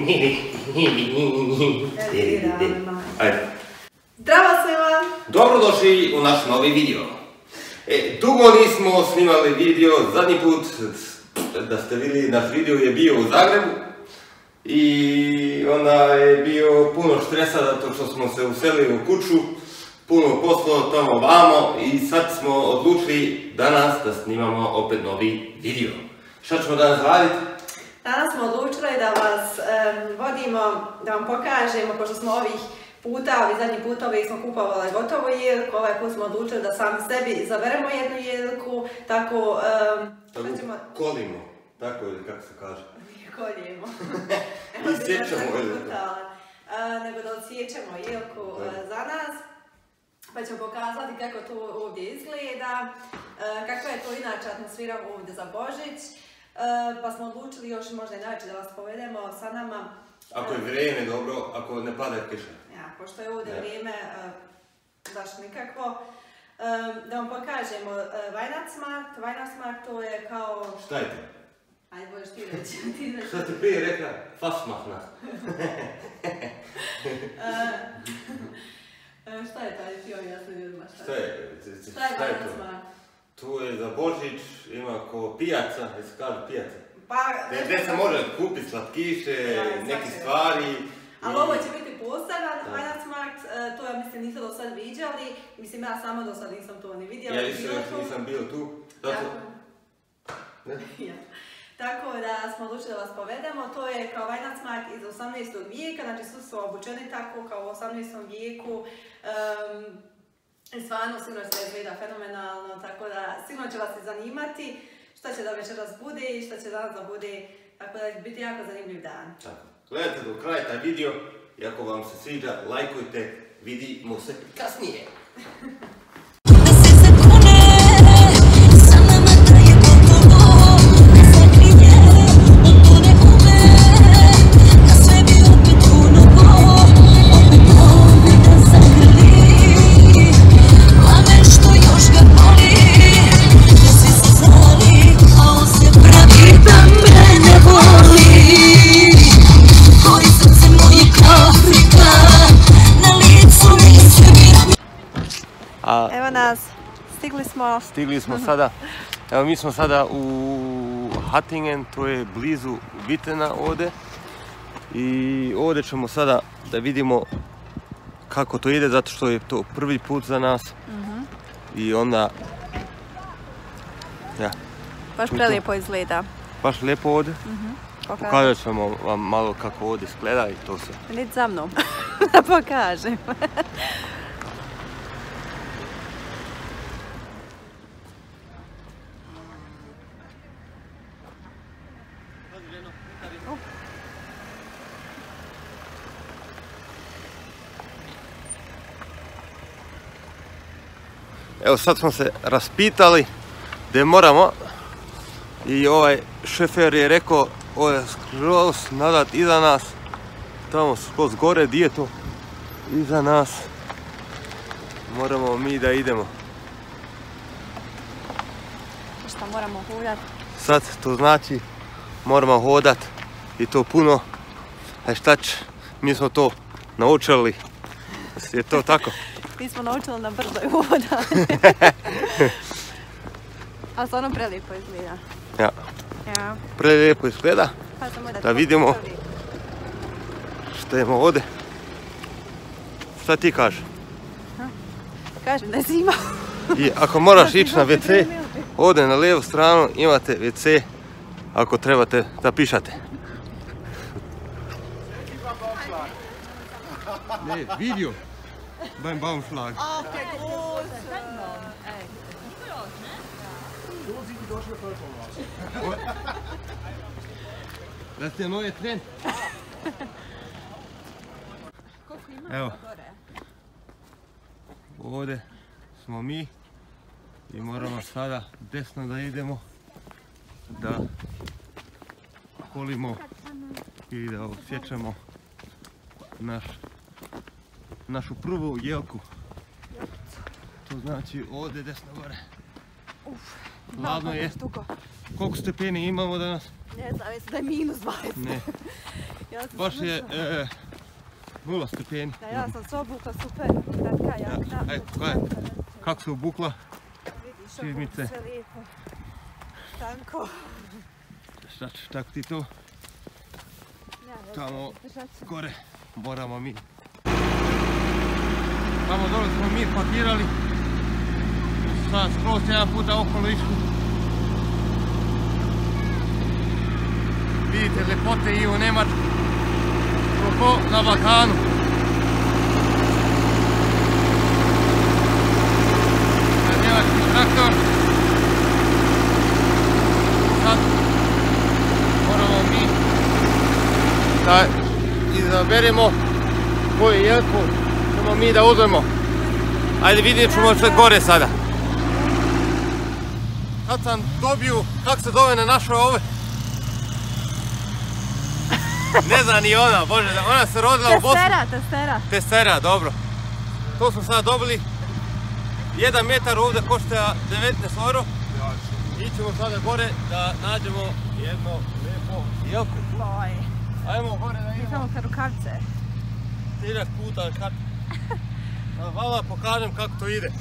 Zdravo svima! Dobrodošli u naš novi video. Dugo nismo snimali video, zadnji put da ste vidjeli naš video je bio u Zagrebu i onda je bio puno stresa zato što smo se uselili u kuću, puno posla tamo vamo i sad smo odlučili danas da snimamo opet novi video. Šta ćemo danas raditi? Danas smo odlučili da vas vodimo, da vam pokažemo, pošto smo zadnji putovi smo kupovali gotovu jelku, ovaj put smo odlučili da sami sebi izaberemo jednu jelku, tako... Kolimo, tako ili kako se kaže? Koljemo. Isjećamo jelku. Nego da odsjećemo jelku za nas, pa ćemo pokazati kako to ovdje izgleda, kakva je to inače atmosfera ovdje za Božić, pa smo odlučili još možda i najveće da vas povedemo sa nama. Ako je vrijeme dobro, ako ne pada kiša. Ja, pošto je ovdje vrijeme, baš nikakvo. Da vam pokažemo Weihnachtsmarkt. Weihnachtsmarkt to je kao... Šta je to? Ajde, budeš ti reći. Šta ti prije rekla? Fasmahna. Šta je taj ti objasni ljudima? Šta je? Šta je Weihnachtsmarkt? Tu je za Božić, ima ko pijaca, jesi kaže pijaca? Pa... Gdje se može kupiti slatkiše, neke stvari. Ali ovo će biti poseban Weihnachtsmarkt, to ja mislim niste do sad viđali, mislim ja sama do sad nisam to ni vidjela. Ja nisam bio tu. Tako da smo odlučili da vas povedemo, to je kao Weihnachtsmarkt iz 18. vijeka, znači su obučeni tako kao u 18. vijeku. Stvarno sigurno se izgleda fenomenalno, tako da sigurno će vas i zanimati šta će da večeras bude i šta će danas da bude, tako da će biti jako zanimljiv dan. Tako. Gledajte do kraja taj video i ako vam se sviđa, lajkujte, vidimo se kasnije. Evo nas, stigli smo sada. Evo mi smo sada u Hattingen, to je blizu Wittena ovdje. I ovdje ćemo sada da vidimo kako to ide, zato što je to prvi put za nas. I onda... Baš prelijepo izgleda. Baš lijepo ovdje. Pokazat ćemo vam malo kako ovdje izgleda i to sve. Idite za mnom, da pokažem. Evo sad smo se raspitali gdje moramo i ovaj šofer je rekao ovo je skroz nadat iza nas, tamo skroz gore, gdje je to iza nas, moramo mi da idemo. Šta moramo hodati? Sad to znači moramo hodat i to puno, a šta će, mi smo to naučili, je to tako? Mi smo naučili na brzoj hodati. A stvarno prelijepo izgleda. Ja. Prelijepo izgleda. Da vidimo što imamo ovdje. Šta ti kažeš? Kažem da je zima. I ako moraš ići na WC, ovdje na lijevu stranu imate WC ako trebate da pišate. Ne, video. Beim Baumschlag. Ach, der große. So sieht die deutsche Bevölkerung aus. Das ist der neue Trend. Evo. Ovdje smo mi i moramo sada desno da idemo, da kolimo i da osjećamo našu prvu jelku. To znači ovdje desno gore. Hladno je. Koliko stepeni imamo danas? Ne znam, mislim da je minus 20. Ne. Baš je 0 stepeni. Da, ja sam se obukla super. Kako se obukla? Vidiš, obukla sve lijepo. Tanko. Tako ti to? Tamo gore moramo mi. Tamo dole smo mi pakirali. Sad skroz jedan puta okolo išli. Vidite ljepote i u Njemačku. Ko na Balkanu. Njemački traktor. Sad moramo mi da izaberemo koju jelku ćemo mi da uzmemo. Ajde vidjet ćemo što je gore sada. Kad sam dobio, kak se zove na našoj ove? Ne zna ni ona, bože, ona se rodila u Bosni. Testera, dobro. To smo sada dobili. 1 metar ovdje košta 19 euro. Ićemo sada gore da nađemo jedno lijepo jelku. Ajmo gore da idemo. Samo kad rukavice. 30 puta kad. Hvala, pokažem kako to ide.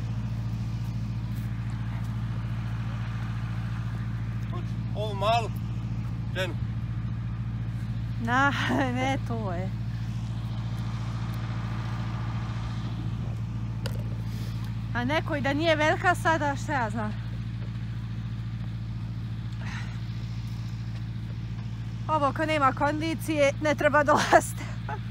Ovu malu ženu. Ne, to je. A nekoj da nije velika sada, šta ja znam. Ovo ko nema kondicije ne treba dolaziti.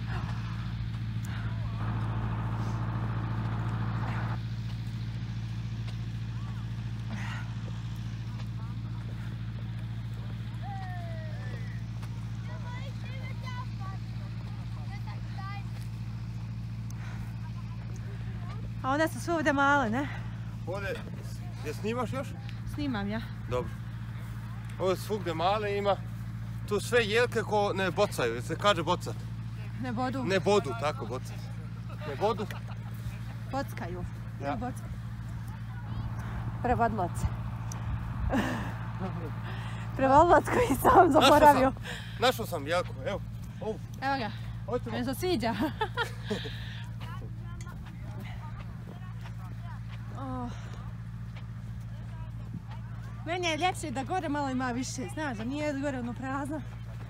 A one su sve ovdje male, ne? Ovdje, je snimaš još? Snimam ja. Dobro. Ovdje svugdje male ima. Tu sve jelke ko ne bocaju, se kaže bocat. Ne bodu. Ne bodu, tako bocat. Ne bodu. Bockaju. Ja. Prevodlac. Prevodlac koji sam zaboravio. Našao sam jelku, evo. Ovu. Evo ga. Meni se sviđa. Meni je ljepše da gore malo ima više, znaš da nije gore ono prazno.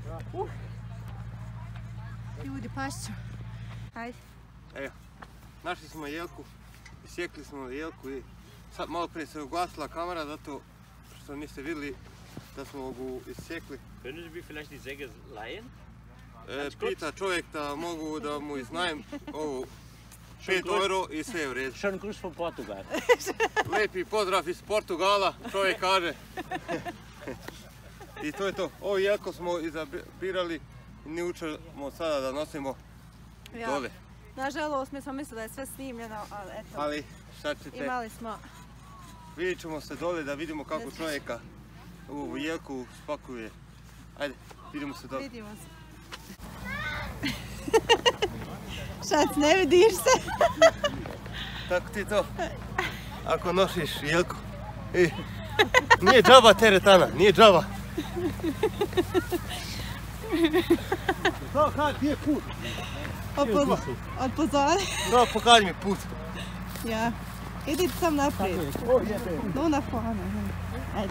Ljudi, pašću. Hajde. Evo, našli smo jelku, isjekli smo jelku i sad malo prije se ugasila kamera zato što niste vidjeli da smo ga isjekli. Können Sie mir vielleicht die Säge leihen? Pita čovjek da mogu da mu iznajem ovu 5 euro i sve je u redu. Schönen Gruß von Portugal. Lijepi pozdrav iz Portugala, čovjek kaže. I to je to. Ovo jelko smo izabirali i ne učemo sada da nosimo dole. Nažalost, mi smo mislili da je sve snimljeno, ali eto. Ali šta ćete? Imali smo. Vidjet ćemo se dole da vidimo kako čovjeka u jelku spakuje. Ajde, vidimo se dole. Vidimo se. Šac, ne vidiš se? Tako ti to. Ako nosiš jelku. Nije džaba teretana, nije džaba. To kad, gdje je put? Od pozore? No, pokaži mi put. Ja. Idi sam naprijed. No, na fonu. Ajde.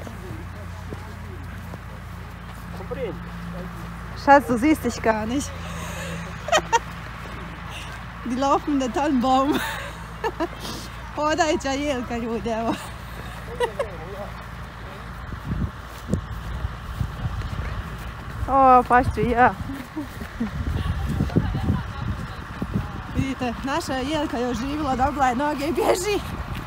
Schatz, du siehst dich gar nicht. Die laufen in den Tannenbaum. Hodajuća jelka, ljudi, evo. O, pašću i ja. Vidite, naša jelka je oživila, dobila je noge i bježi.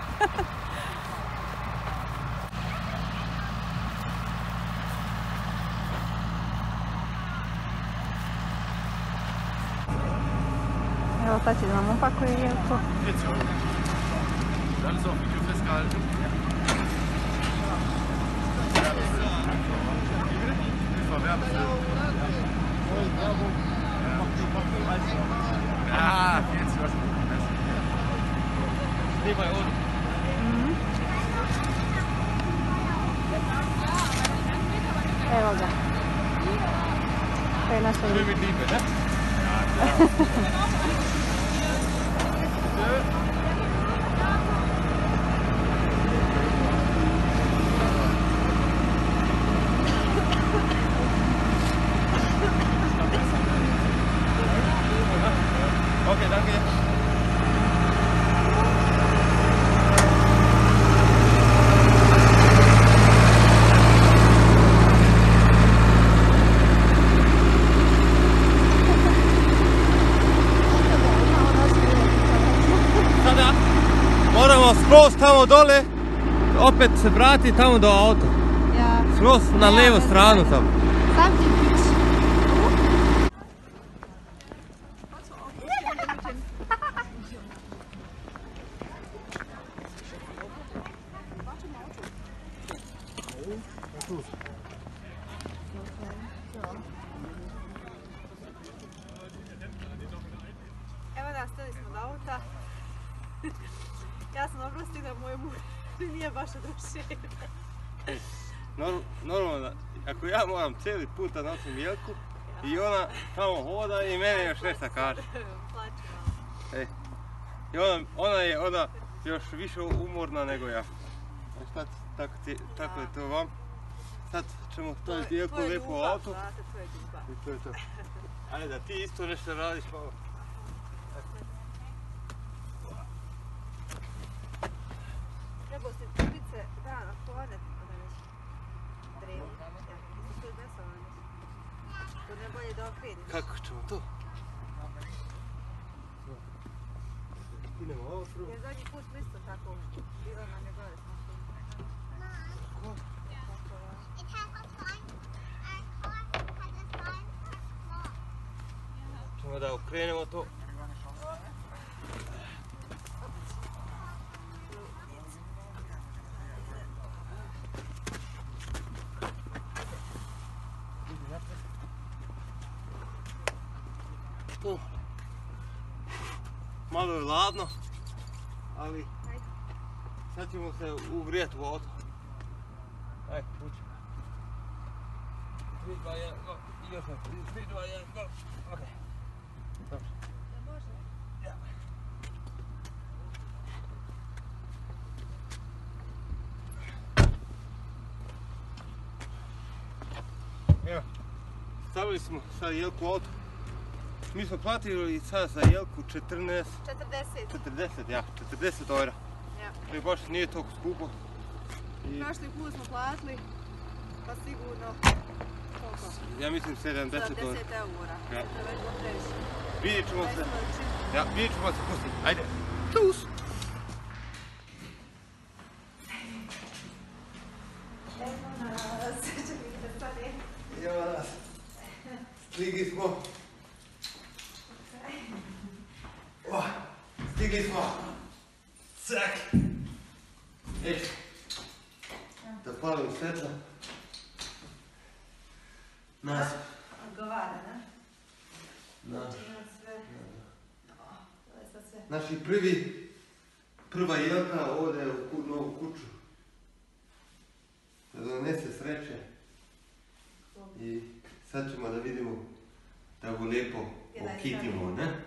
Evo sad će da nam opakuje jelko. Alles auf Video festgehalten. Ja, jetzt was. Snimaj ovdje. ga. To je naša Sve mi dipe, ne? Okay, danke. Sada moramo skroz tamo dole, opet se vrati tamo do auta. Ja. Skroz na lijevu stranu tamo. Sam ti pić. Evo nas, stali smo do auta. Ja sam dobro stigla, moj muž nije baš odušen. Normalno, ako ja moram cijeli put da nosim Jelku i ona tamo hoda i mene još nešto kaže. Plaću malo. I ona je još više umorna nego ja. Šta, tako je to vam. Sad ćemo staviti Jelku lijepo u auto. To je ljubav. I to je to. Ajde da ti isto nešto radiš malo. Trebao si tubice, da, na kone, da već drevi. To je besovanje. To ne bolje da okreniš. Kako ćemo to? Idemo ovo prvo. Jer zadnji put smo isto tako bilo nam je gore smo tu. Ćemo da okrenemo to. Malo je hladno, ali sad ćemo se ugrijati u auto. Ajde, uči. 3, 2, 1, go. I još nešto. 3, 2, 1, go. Ok. Dobro. Da može? Ja. Evo, stavili smo sad Jelku u auto. Mi smo platili sad za Jelku 40 eura. Ja. I baš nije toliko skupo. Prošli put smo platili, pa sigurno koliko? Ja mislim 70 eura. 70 eura. Ja. To je već bilo previše. Vidjet ćemo se. Ja, vidjet ćemo se pustiti. Ajde. Tus! Evo nas. Stigli smo. Stigli smo. Cak. Da palim svetlo. Nas. Odgovara, ne? Naš. Sve. Naši prva Jelka ode u novu kuću. Da donese sreće. I sad ćemo da vidimo da go lijepo okitimo, ne?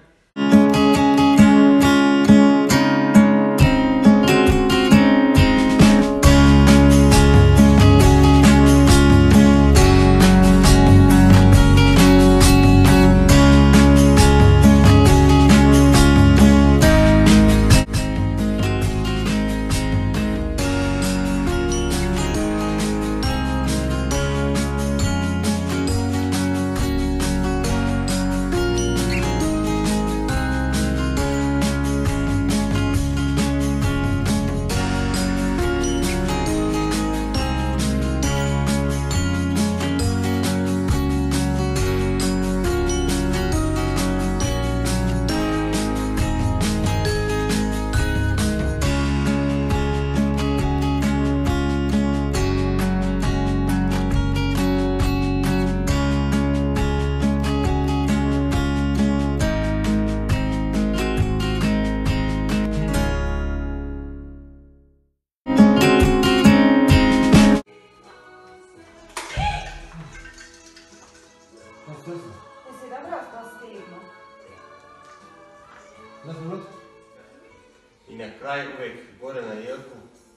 I na kraju uvijek gore na jelku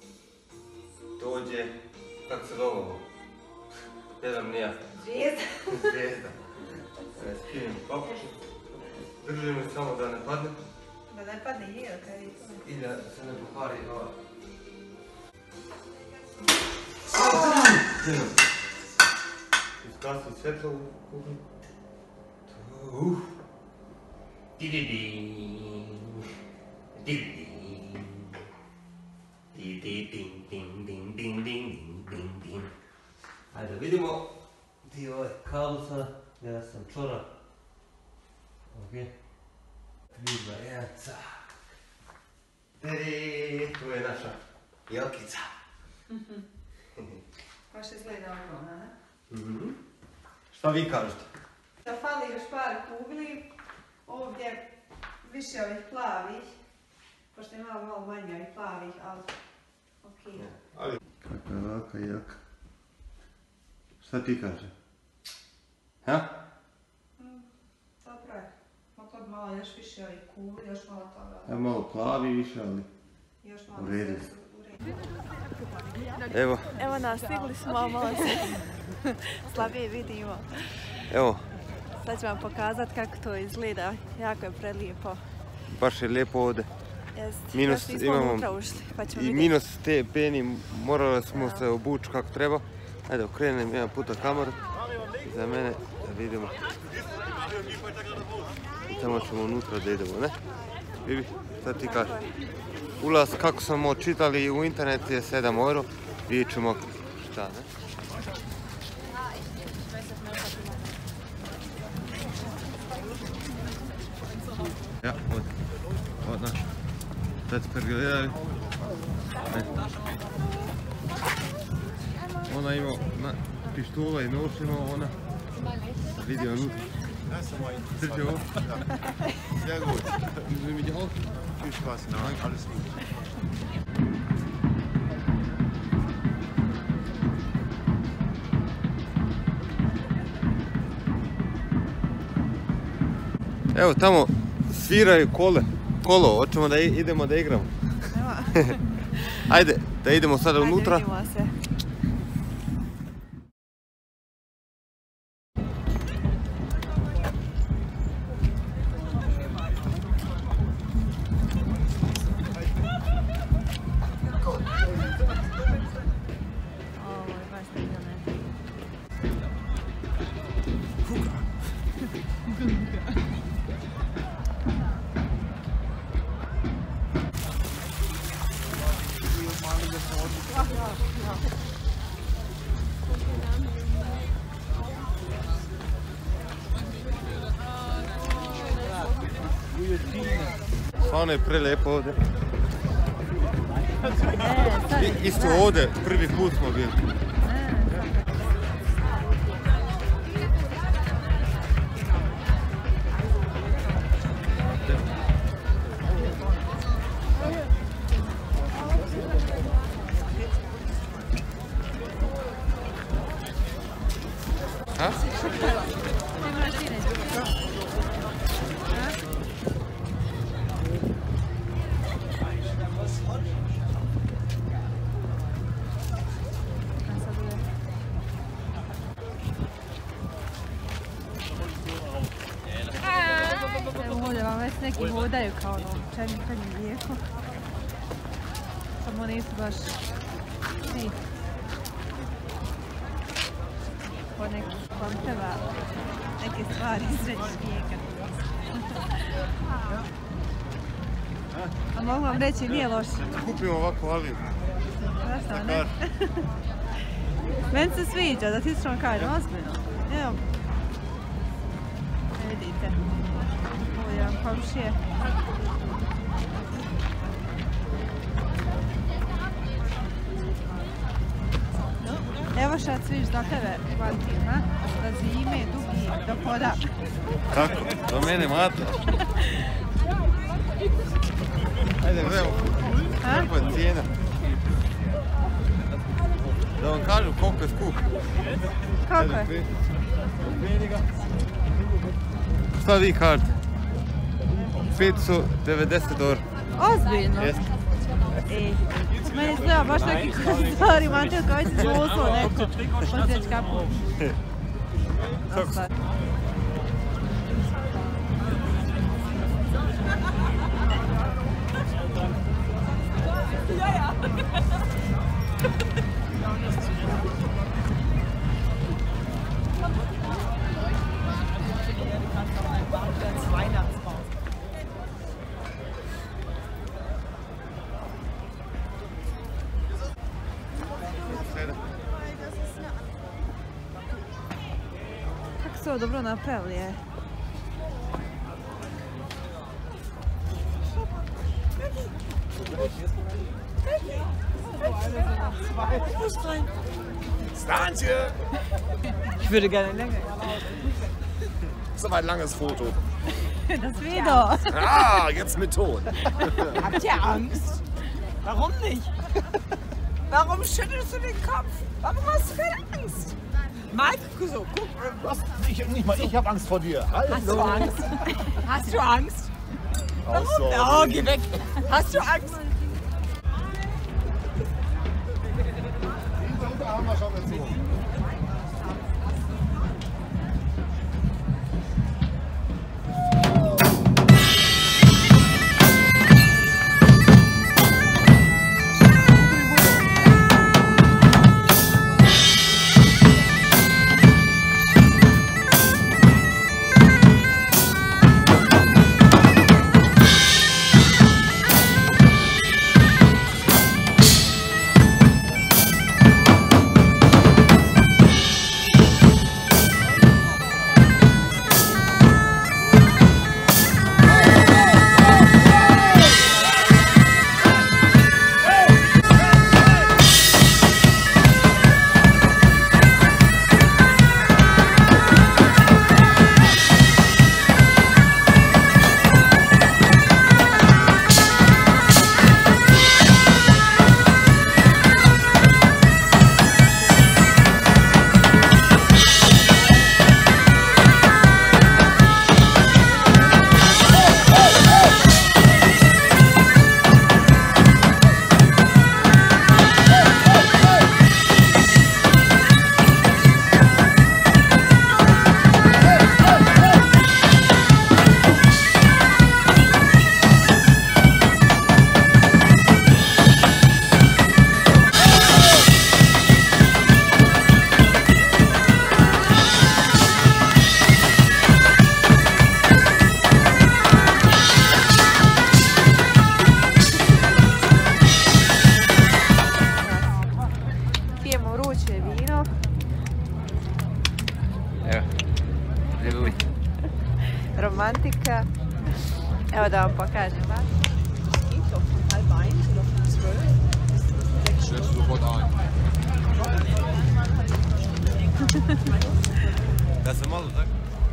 dođe, kako se zove ovo? Ne znam ni ja. Zvijezda. Zvijezda. Skinem papuče. Držimo samo da ne padne. Da ne padne jelka i da se ne pokvari ova. Iskasli svetlo u kuhnu. Ajde da vidimo gdje je ovaj kabel sada, ja sam čora. Ok. 3, 2, 1, cak. To je naša jelkica. Baš izgleda ogromna, ne? Šta vi kažete? Da fali još par kugli, ovdje više ovih plavih, pošto je malo manje ovih plavih, ali okej. Kakva je velika jelka. Šta ti kaže? Ha? Dobro je. Moglo malo još više ovih kugli, još malo toga. Evo malo plavi više, ali Još malo u redu. sve su u redu. Evo nas, stigli smo, malo se slabije vidimo. Evo, Sad ću vam pokazati kako to izgleda, jako je prelijepo. baš je lijepo ovdje. Jest, Minus još nismo imamo unutra ušli, pa ćemo I vidjeti. minus stepeni, morali smo se obući kako treba. Ajde, okrenem jedan puta kameru za mene da vidimo. I tamo ćemo unutra da idemo, ne? Bibi, šta ti kažeš? Ulaz, kako smo čitali u internetu, je 7 €. Vidjet ćemo šta, ne? Ja, od naš. Sad pregledaju. Ona ima pištola i nož ima ona. Vidi unutra. Drži ovo. Sehr gut. Will mich auch? Viel Spaß, nein, alles gut. Evo tamo sviraju kolo, hoćemo da idemo da igramo. Ajde, da idemo sada unutra. Ajde, vidimo se. Ovo je baš divno. Stvarno je prelijepo ovdje. Isto ovdje, prvi put smo bili. Ha? Evo ovdje vam već neki hodaju kao ono čednim vijeku. Samo nisu baš svi po nekih konteva, neke stvari iz srednjeg vijeka. A mogu vam reći, nije loše. Kupimo ovako aliju. Zašto ne? Meni se sviđa, da ti što vam kažem, ozbiljno. Evo. Vidite. Ovo je vam komšije. Evo šta cviš za tebe, Valentin, ha? Da zime, dugi, do poda. Tako, do mene mata. Ajde, gledamo. Kakva je cijena? Da vam kažem koliko je skup. Kako je? Šta vi kažete? 590 €. Ozbiljno? Meni izgleda baš neki stari mantel koji si zvucao neko. Posjeć kapu. Dosta. Kako su ovo dobro napravili je? Stanche! Ich würde gerne länger. Das ist aber ein langes Foto. Das Video. Ah, jetzt mit Ton. Habt ihr Angst? Warum nicht? Warum schüttelst du den Kopf? Warum hast du keine Angst? Mike, so, guck. Was? Nicht mal ich habe Angst vor dir. Hallo. Hast du Angst? Hast du Angst? Warum? Oh, geh weg. Hast du Angst? Da haben wir schon gezogen. Romantika. Evo da vam pokažem. Da se malo tako.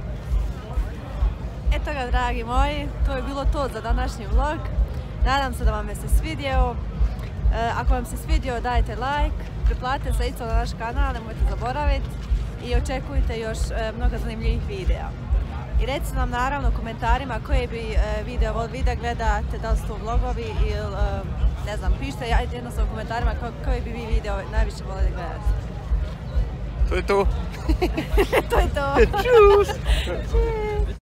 Eto ga, dragi moji, to je bilo to za današnji vlog. Nadam se da vam je se svidio. Ako vam se svidio, dajte like, pretplatite se isto na naš kanal, nemojte zaboraviti i očekujte još mnogo zanimljivih videa. I recite nam naravno u komentarima koji bi video volili da gledate, da li su to vlogovi ili ne znam, pišite jednostavno u komentarima koji bi vi video najviše volili gledati. To je to. To je to. Čus!